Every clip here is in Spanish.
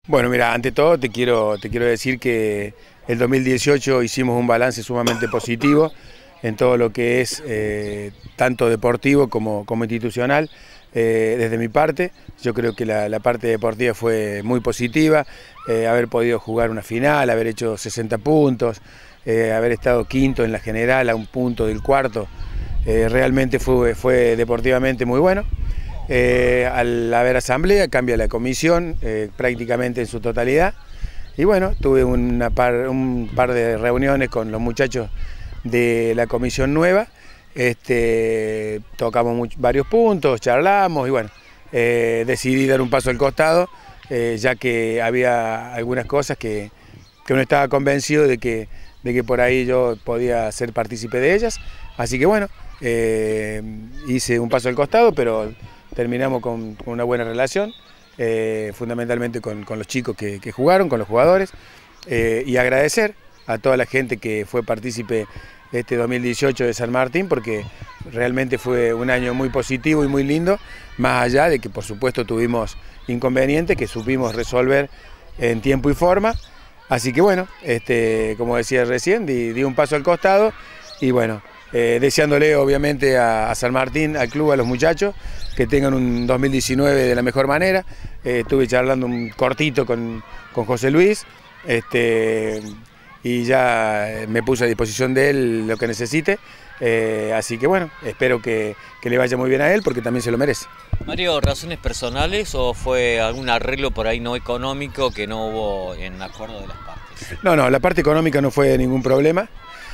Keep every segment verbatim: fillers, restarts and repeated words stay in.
Bueno, mira, ante todo te quiero, te quiero decir que el dos mil dieciocho hicimos un balance sumamente positivo en todo lo que es eh, tanto deportivo como, como institucional. Eh, desde mi parte, yo creo que la, la parte deportiva fue muy positiva, eh, haber podido jugar una final, haber hecho sesenta puntos, eh, haber estado quinto en la general a un punto del cuarto, eh, realmente fue, fue deportivamente muy bueno. Eh, al haber asamblea cambia la comisión eh, prácticamente en su totalidad y bueno, tuve una par, un par de reuniones con los muchachos de la comisión nueva, este, tocamos much, varios puntos, charlamos y bueno, eh, decidí dar un paso al costado eh, ya que había algunas cosas que, que uno estaba convencido de que, de que por ahí yo podía ser partícipe de ellas, así que bueno, eh, hice un paso al costado, pero terminamos con, con una buena relación, eh, fundamentalmente con, con los chicos que, que jugaron, con los jugadores, eh, y agradecer a toda la gente que fue partícipe este dos mil dieciocho de San Martín, porque realmente fue un año muy positivo y muy lindo, más allá de que por supuesto tuvimos inconvenientes que supimos resolver en tiempo y forma, así que bueno, este, como decía recién, di, di un paso al costado y bueno, Eh, deseándole obviamente a, a San Martín, al club, a los muchachos, que tengan un dos mil diecinueve de la mejor manera. Eh, estuve charlando un cortito con, con José Luis este, y ya me puse a disposición de él lo que necesite. Eh, así que bueno, espero que, que le vaya muy bien a él porque también se lo merece. Mario, ¿razones personales o fue algún arreglo por ahí no económico que no hubo en acuerdo de las partes? No, no, la parte económica no fue ningún problema.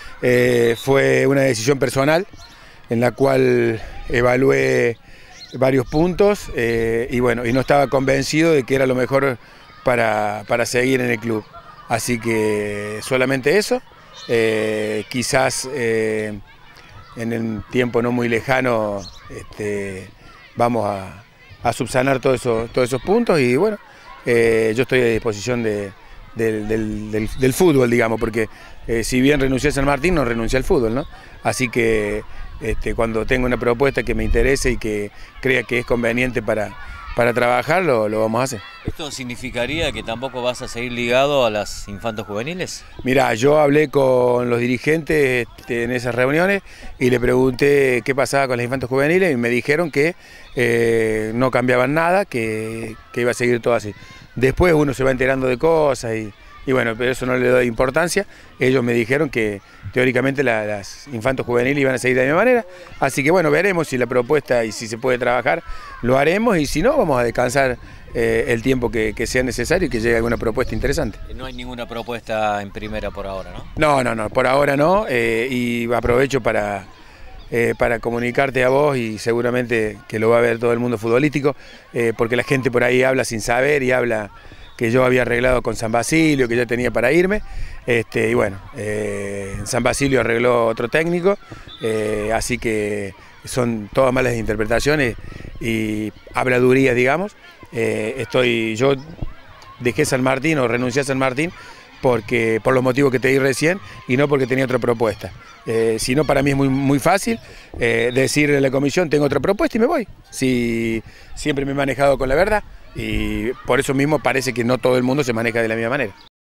Eh, fue una decisión personal en la cual evalué varios puntos eh, y bueno, y no estaba convencido de que era lo mejor para, para seguir en el club. Así que solamente eso, eh, quizás eh, en un tiempo no muy lejano este, vamos a, a subsanar todo eso, todos esos puntos y bueno, eh, yo estoy a disposición de... Del, del, del, del fútbol, digamos, porque eh, si bien renuncié a San Martín, no renuncié al fútbol, ¿no? Así que este, cuando tenga una propuesta que me interese y que crea que es conveniente para, para trabajar, lo, lo vamos a hacer. ¿Esto significaría que tampoco vas a seguir ligado a las infantos juveniles? Mirá, yo hablé con los dirigentes este, en esas reuniones y le pregunté qué pasaba con las infantos juveniles y me dijeron que eh, no cambiaban nada, que, que iba a seguir todo así. Después uno se va enterando de cosas y, y bueno, pero eso no le doy importancia. Ellos me dijeron que teóricamente la, las infantos juveniles iban a seguir de la misma manera. Así que bueno, veremos si la propuesta y si se puede trabajar, lo haremos y si no, vamos a descansar eh, el tiempo que, que sea necesario y que llegue alguna propuesta interesante. No hay ninguna propuesta en primera por ahora, ¿no? No, no, no, por ahora no eh, y aprovecho para... Eh, para comunicarte a vos y seguramente que lo va a ver todo el mundo futbolístico, eh, porque la gente por ahí habla sin saber y habla que yo había arreglado con San Basilio, que ya tenía para irme, este, y bueno, eh, San Basilio arregló otro técnico, eh, así que son todas malas interpretaciones y habladurías, digamos. Eh, estoy, yo dejé San Martín o renuncié a San Martín porque por los motivos que te di recién y no porque tenía otra propuesta. Eh, si no, para mí es muy, muy fácil eh, decirle a la comisión, tengo otra propuesta y me voy. Si, siempre me he manejado con la verdad y por eso mismo parece que no todo el mundo se maneja de la misma manera.